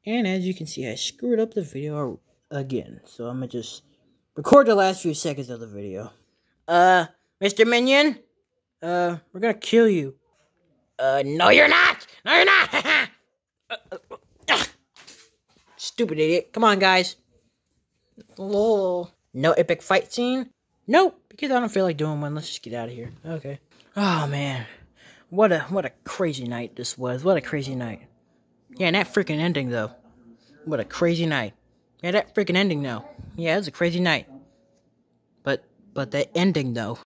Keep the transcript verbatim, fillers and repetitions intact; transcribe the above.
And as you can see, I screwed up the video again. So I'm gonna just record the last few seconds of the video. Uh, Mister Minion? Uh, we're gonna kill you. Uh, no you're not! No you're not! uh, uh, uh. Stupid idiot. Come on, guys. Lol. No epic fight scene? Nope, because I don't feel like doing one. Let's just get out of here. Okay. Oh, man. What a, what a crazy night this was. What a crazy night. Yeah, and that freaking ending, though. What a crazy night. Yeah, that freaking ending, though. Yeah, it was a crazy night. But, but the ending, though.